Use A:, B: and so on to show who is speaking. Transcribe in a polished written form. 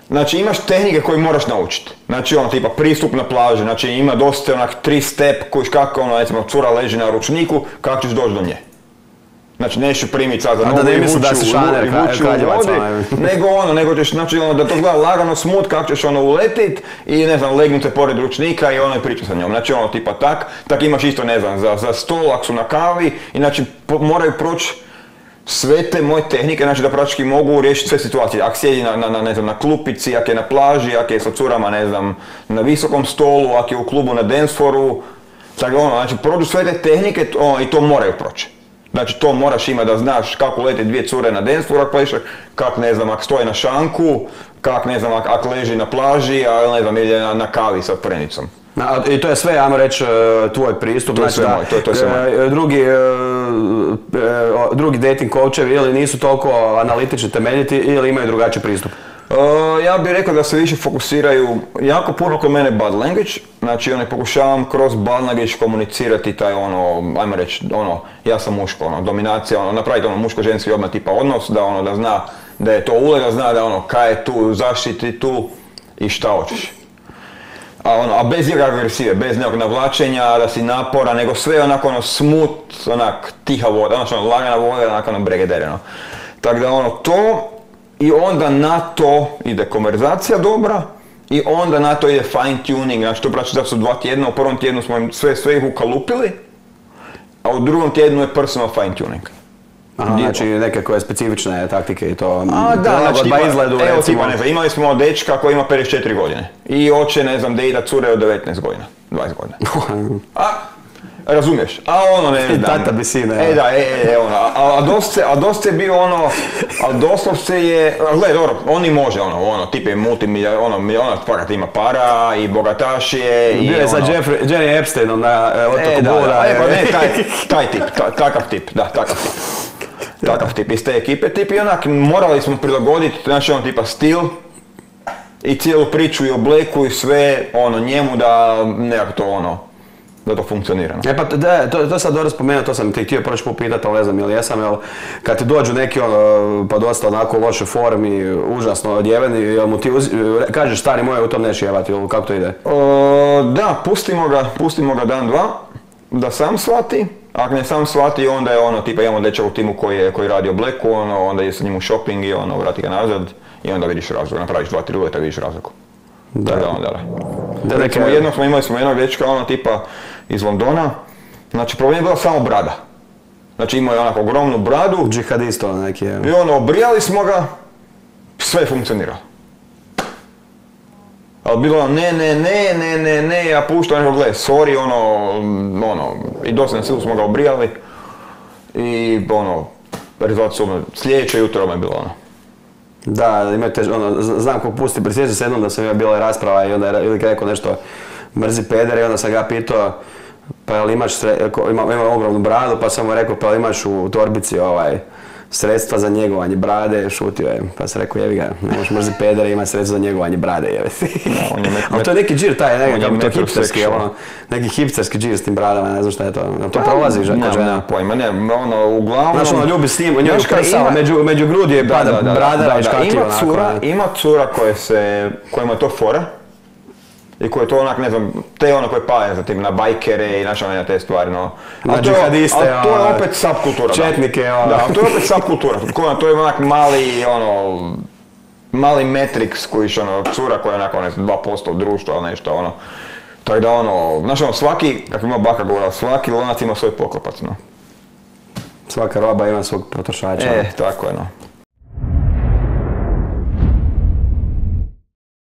A: Znači imaš tehnike koje moraš naučiti. Znači ono tipa pristup na plaži, znači ima dosta onak 3 step koji kako ono recimo cura leži na ručniku, kako ćeš doći do nje. Znači nećeš primiti sad za nogu i vući u vodi, nego ćeš znači ono da to gleda lagano smut kako ćeš ono uletit i ne znam legnut se pored ručnika i ono i priča sa njom. Znači ono tipa tak imaš isto ne znam za stol ako su na kavi i znači moraju proći sve te moje tehnike, znači da praktički mogu riješiti sve situacije. Ako sjedi na klupici, ako je na plaži, ako je sa curama, ne znam, na visokom stolu, ako je u klubu na dance floru. Znači prođu sve te tehnike i to moraju proći. Znači to moraš imati da znaš kako lete dvije cure na dance floor, kako ne znam, ako stoje na šanku, kako ne znam, ako leži na plaži, a ne znam, ili na kavi sa frenicom.
B: I to je sve, ajmo reći, tvoj pristup.
A: To je sve moj, to je sve moj.
B: Drugi dating coachevi ili nisu toliko analitični, temeljiti ili imaju drugačiji pristup?
A: Ja bih rekao da se više fokusiraju jako puno kod mene body language, znači pokušavam kroz body language komunicirati taj ajmo reći, ja sam muško, dominacija, napraviti muško-ženski odmah tipa odnos, da zna da je to uloga, da zna da kaj je tu, zaštiti tu i šta hoćeš. A bez ikakve agresije, bez nekog navlačenja, da si napora, nego sve onako smooth, onak tiha voda, lagana voda, onako bregedereno. Tako da to, i onda na to ide konverzacija dobra, i onda na to ide fine tuning, znači to praći da su 2 tjedna, u prvom tjednu smo sve ih ukalupili, a u drugom tjednu je personal fine tuning.
B: Aha, znači neke koje specifične taktike i to
A: znači imali smo dečka koji ima 54 godine i hoće, ne znam, dejta cure od 19 godina, 20 godina. Razumiješ?
B: Tata bi sine.
A: A dosta je bio a doslovce je, gledaj, dobro, on i može, tip je multimilionar, fakat ima para i bogataš je.
B: Bio je sa Jerry Epsteinom na otoku Buda.
A: Taj tip, takav tip. Takav tip iz te ekipe, i onak morali smo prilagoditi, znači tipa stil i cijelu priču i obleku i sve njemu da nekako to da to funkcionira.
B: Pa to sad dobro spomenuo, to sam ti htio proći popitati, ali ne znam jel kad ti dođu neki pa dosta onako u lošoj formi, užasno odjeveni, jel mu ti kažeš stari moj u tom neće jevati, ili kako to ide?
A: Da, pustimo ga dan, dva, da sam shvati. Ako ne sam shvati, onda je tipa imamo dečak u timu koji radi obleku, onda je sa njim u shopping i vrati ga nazad i onda vidiš razliku, napraviš 2-3 uvjeta, vidiš razliku. Recimo imali smo jednog dečka, tipa iz Londona, znači problem je bila samo brada. Znači imao je onako ogromnu bradu.
B: Džihadisto neki je.
A: I obrijali smo ga, sve je funkcioniralo. Ali bilo ne, ja puštam nekog gleda, sorry, i dosta na silu smo ga obrijali. I rezultat su sljedeće jutro je bilo
B: Da, imate, znam kog pusti, prisjećam se jednom da sam bila rasprava i onda je rekao nešto mrzi peder i onda sam ga pitao pa jel imaš, ima ogromnu bradu pa sam mu rekao pa jel imaš u torbici sredstva za njegovanje brade, šutio je, pa sam rekao jevi ga, ne možeš mrzi peder i ima sredstva za njegovanje brade, jevi. Ali to je neki džir taj, nekakav to hipsterski, neki hipsterski džir s tim bradama, ne znam šta je to, to prolazi kod žena.
A: Nema pojma, uglavnom...
B: Znaš, ljubi s njim, njoj krsao, među grudi je bradara i škatio onako.
A: Ima cura kojima je to fora, i koje to onak, ne znam, te koje pale za tim na bajkere i na te stvari,
B: Na džihadiste,
A: to je opet subkultura.
B: Četnike,
A: Da, to je opet subkultura. To je onak mali matrix koji cura koja je onako 2% društva ili nešto, Tako da svaki, kako ima baka govorila, svaki lonac ima svoj poklopac,
B: Svaka roba ima svog potrošača.
A: Tako je,